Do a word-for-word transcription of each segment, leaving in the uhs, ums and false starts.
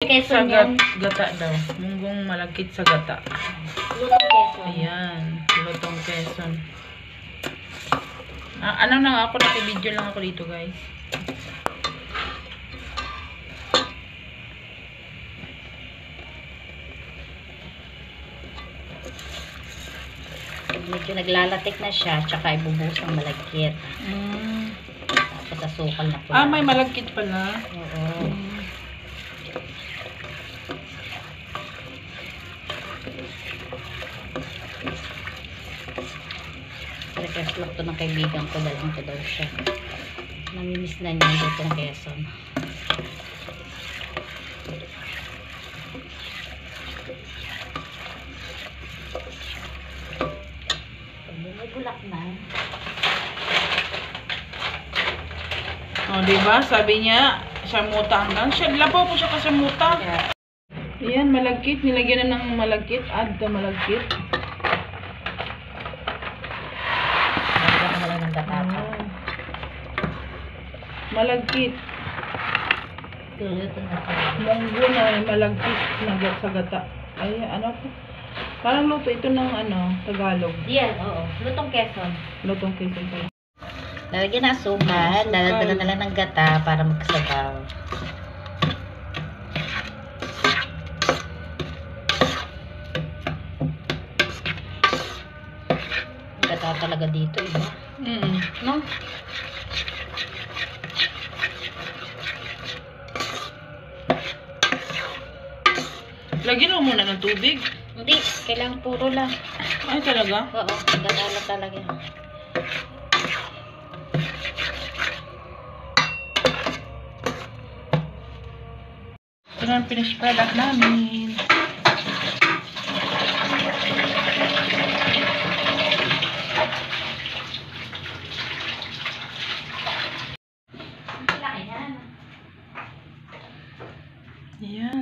Quezon Sa yan. gata daw. Munggong malagkit sa gata. Lutong Quezon. Ayan. Lutong Quezon. Ah, ano na ako, naki-video lang ako dito guys. Medyo naglalatik na siya, tsaka ibubuhos ng malagkit. Mm. Tapos asukal na pula. Ah, may malagkit pala. Oo. Mm. Request lang to ng kaibigan ko, dalawang ko daw siya. Namimiss na niya dito ng Quezon. May bulak na. Oh, diba? Sabi niya, samuta hanggang. Siya, labaw po siya kasi muta. Yeah. Ayan, malagkit. Nilagyan na ng malagkit. Add the malagkit. Nalagyan ko na lang ng gatata. Oh. Malagkit. Luto na ito. Munggo na may malagkit na gat- sa gata. Ay, ano po? Parang luto ito ng ano, Tagalog. Yan, oo. Lutong Quezon. Lutong Quezon pala. Lalagyan na asukal. Asukal. Lalagyan na lang ng gata para magsabaw. Gata talaga dito, iba. Mm. No? Lagyan mo muna ng tubig. Hindi, kailangan puro lang. Ay, talaga? Oo, gata lang talaga. Ito na ang finished product namin. Ayan.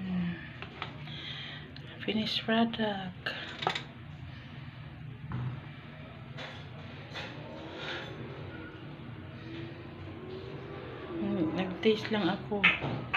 Finished product. Hmm, nag-taste lang ako.